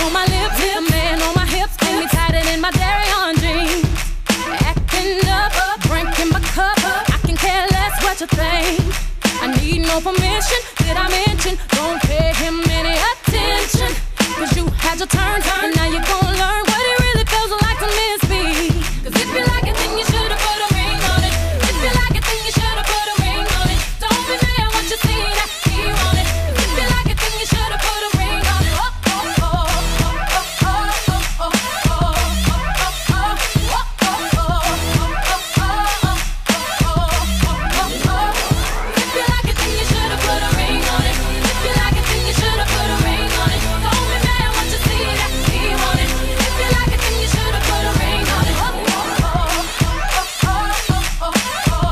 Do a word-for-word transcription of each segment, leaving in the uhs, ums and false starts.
on my lips, a man on my hips, keep me tighter than my dairy on jeans. Acting up, drinking my cup, I can care less what you think. I need no permission, did I mention? Don't pay him any attention, cause you had your turn, and now you're gonna learn what it really feels like to miss me. Cause if you like it, then you should've put a ring on it. If you like it, then you should've put a ring on it. Don't be mad what you see that he want it. Cause if you like it, then you should've put a ring on it. Oh, oh, oh, oh, oh, oh, oh, oh, if you like it, then you should've put a ring on it. If you like it, then you should've put a ring on it. Don't be mad what you see that he want it. If you like it, then you should've put a ring on it. Oh, oh, oh, oh, oh,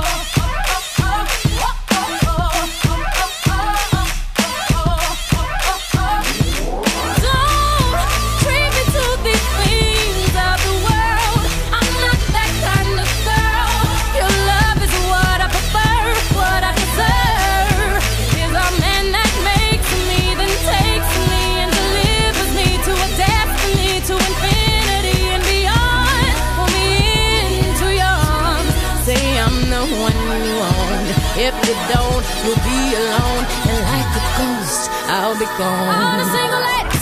don't treat me to these things of the world. I'm not that kind of girl. Your love is what I prefer, what I deserve. Is a man that makes me, then takes me and delivers me to a destiny, to infinity and beyond. Pull me into your arms, say I'm the one you want. If you don't, you'll be alone, and like a ghost, I'll be gone. All the single ladies.